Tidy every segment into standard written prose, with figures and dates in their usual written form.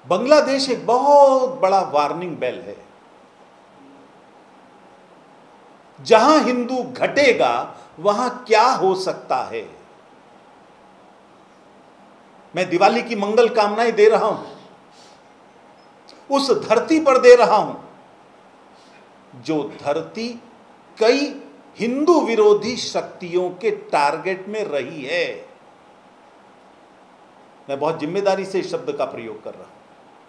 बांग्लादेश एक बहुत बड़ा वार्निंग बेल है। जहां हिंदू घटेगा वहां क्या हो सकता है। मैं दिवाली की मंगल कामनाएं दे रहा हूं, उस धरती पर दे रहा हूं जो धरती कई हिंदू विरोधी शक्तियों के टारगेट में रही है। मैं बहुत जिम्मेदारी से इस शब्द का प्रयोग कर रहा हूं,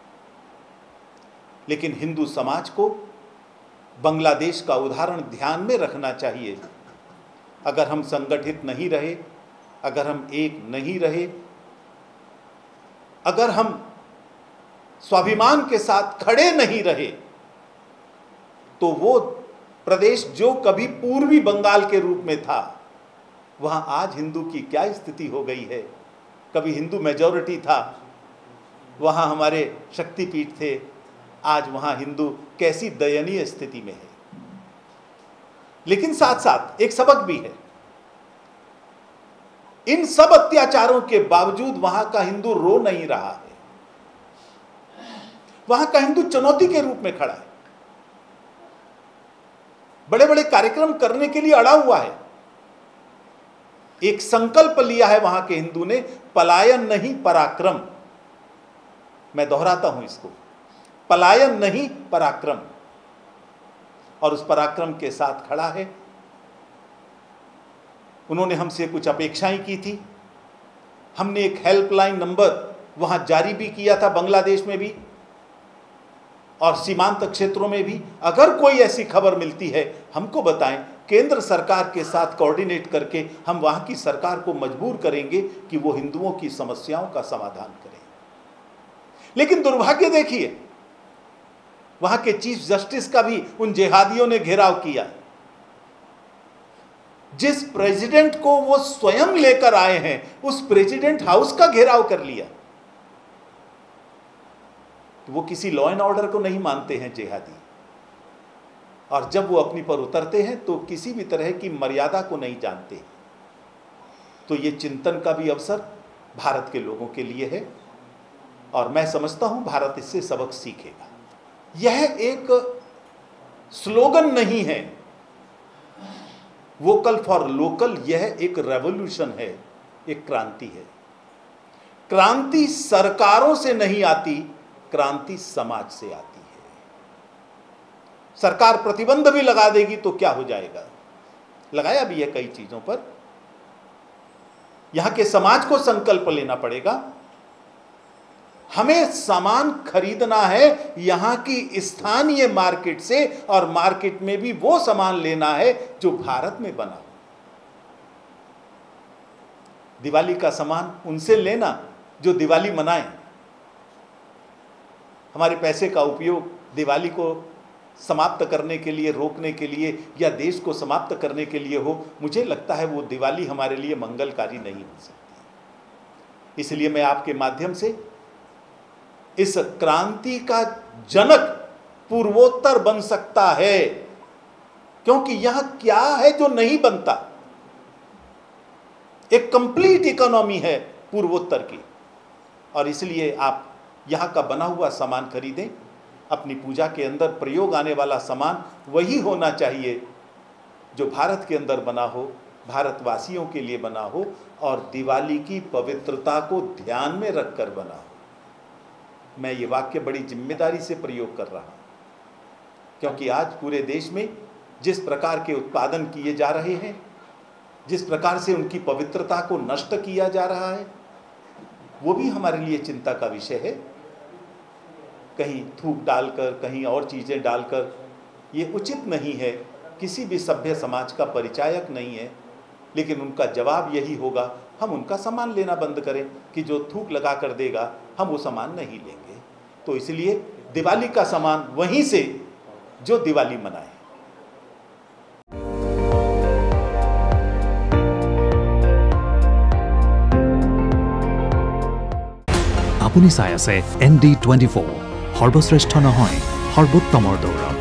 लेकिन हिंदू समाज को बांग्लादेश का उदाहरण ध्यान में रखना चाहिए। अगर हम संगठित नहीं रहे, अगर हम एक नहीं रहे, अगर हम स्वाभिमान के साथ खड़े नहीं रहे, तो वो प्रदेश जो कभी पूर्वी बंगाल के रूप में था, वहां आज हिंदू की क्या स्थिति हो गई है। कभी हिंदू मेजॉरिटी था, वहां हमारे शक्तिपीठ थे, आज वहां हिंदू कैसी दयनीय स्थिति में है। लेकिन साथ साथ एक सबक भी है। इन सब अत्याचारों के बावजूद वहां का हिंदू रो नहीं रहा है। वहां का हिंदू चुनौती के रूप में खड़ा है, बड़े बड़े कार्यक्रम करने के लिए अड़ा हुआ है। एक संकल्प लिया है वहां के हिंदू ने, पलायन नहीं पराक्रम। मैं दोहराता हूं इसको, पलायन नहीं पराक्रम। और उस पराक्रम के साथ खड़ा है। उन्होंने हमसे कुछ अपेक्षाएं की थी। हमने एक हेल्पलाइन नंबर वहां जारी भी किया था, बांग्लादेश में भी और सीमांत क्षेत्रों में भी। अगर कोई ऐसी खबर मिलती है हमको बताएं, केंद्र सरकार के साथ कोऑर्डिनेट करके हम वहां की सरकार को मजबूर करेंगे कि वो हिंदुओं की समस्याओं का समाधान करें। लेकिन दुर्भाग्य देखिए, वहां के चीफ जस्टिस का भी उन जिहादियों ने घेराव किया। जिस प्रेसिडेंट को वो स्वयं लेकर आए हैं, उस प्रेसिडेंट हाउस का घेराव कर लिया। तो वो किसी लॉ एंड ऑर्डर को नहीं मानते हैं जिहादी, और जब वो अपनी पर उतरते हैं तो किसी भी तरह की मर्यादा को नहीं जानते। तो ये चिंतन का भी अवसर भारत के लोगों के लिए है, और मैं समझता हूं भारत इससे सबक सीखेगा। यह एक स्लोगन नहीं है, वोकल फॉर लोकल, यह एक रेवोल्यूशन है, एक क्रांति है। क्रांति सरकारों से नहीं आती, क्रांति समाज से आती है। सरकार प्रतिबंध भी लगा देगी तो क्या हो जाएगा, लगाया भी है कई चीजों पर। यहां के समाज को संकल्प लेना पड़ेगा। हमें सामान खरीदना है यहां की स्थानीय मार्केट से, और मार्केट में भी वो सामान लेना है जो भारत में बना हो। दिवाली का सामान उनसे लेना जो दिवाली मनाएं। हमारे पैसे का उपयोग दिवाली को समाप्त करने के लिए, रोकने के लिए, या देश को समाप्त करने के लिए हो, मुझे लगता है वो दिवाली हमारे लिए मंगलकारी नहीं हो सकती। इसलिए मैं आपके माध्यम से इस क्रांति का जनक पूर्वोत्तर बन सकता है, क्योंकि यहां क्या है जो नहीं बनता। एक कंप्लीट इकोनॉमी है पूर्वोत्तर की, और इसलिए आप यहां का बना हुआ सामान खरीदें। अपनी पूजा के अंदर प्रयोग आने वाला सामान वही होना चाहिए जो भारत के अंदर बना हो, भारतवासियों के लिए बना हो, और दिवाली की पवित्रता को ध्यान में रखकर बना हो। मैं ये वाक्य बड़ी जिम्मेदारी से प्रयोग कर रहा हूं, क्योंकि आज पूरे देश में जिस प्रकार के उत्पादन किए जा रहे हैं, जिस प्रकार से उनकी पवित्रता को नष्ट किया जा रहा है, वो भी हमारे लिए चिंता का विषय है। कहीं थूक डालकर, कहीं और चीज़ें डालकर, ये उचित नहीं है, किसी भी सभ्य समाज का परिचायक नहीं है। लेकिन उनका जवाब यही होगा, हम उनका सामान लेना बंद करें कि जो थूक लगा कर देगा हम वो सामान नहीं लेंगे। तो इसलिए दिवाली का सामान वहीं से जो दिवाली मनाए। আপুনি চাই আছে ND24 সৰ্বশ্ৰেষ্ঠ নহয় সৰ্বোত্তমৰ দৌৰ।